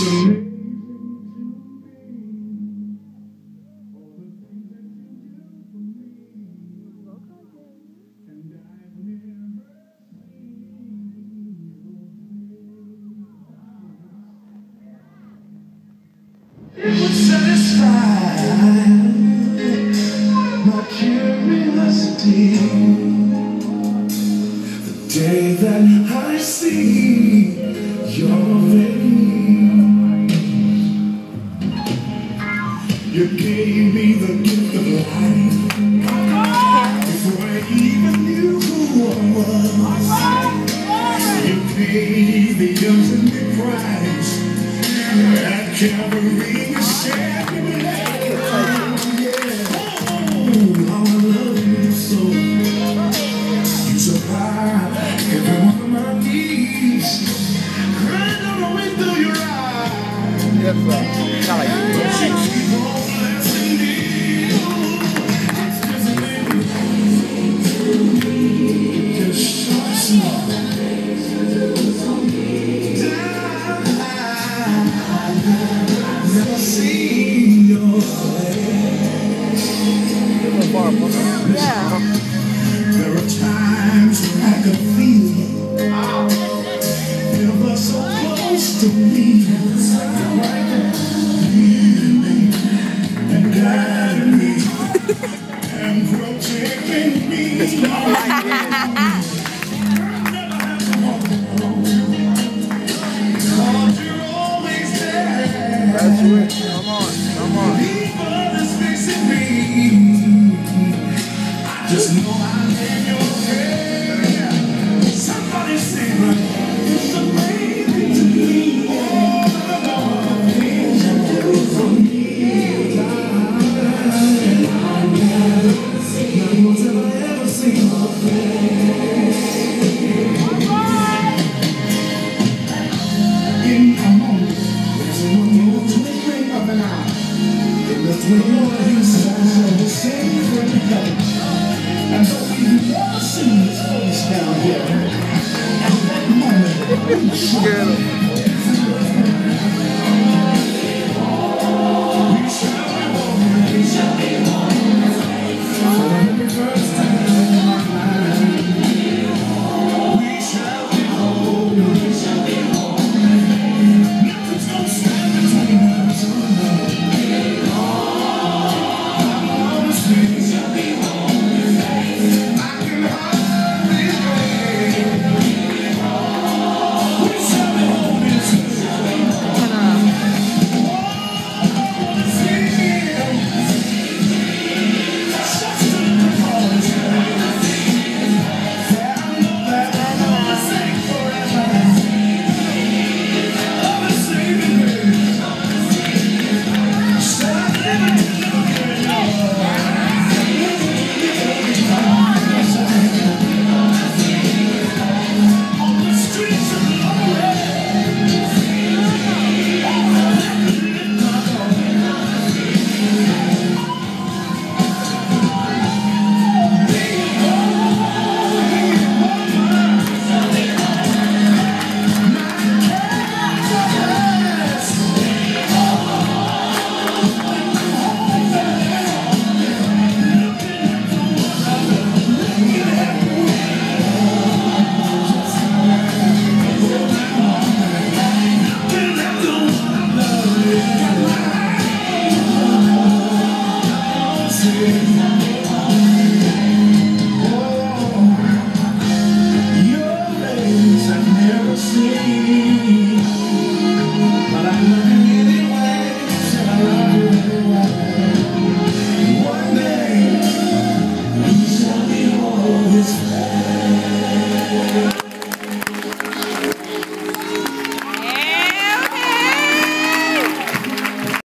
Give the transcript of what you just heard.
It would satisfy my curiosity the day that I see your face. You gave me the gift of life before I even knew who I was. You paid the ultimate price. That Calvary set me how I love you so. You supply every one of my needs. Crying all the way through your eyes. Yes, sir. But you keep on blessing me. It's just short small. Never seen your face. Yeah. There are times when I can feel you. Never so close to me. Right there, leading me and guiding me and protecting me. Never have to walk alone. Cause you're always there. That's it. Come on. Come on. People is fixing me. I just know I'm in your head. Somebody sing like it's amazing to me. All the things you do for me. No one's ever seen my in a moment, there's a more twinkling of an eye. Between your inside the same from heaven. And though we've never seen this face down here, at that moment, we should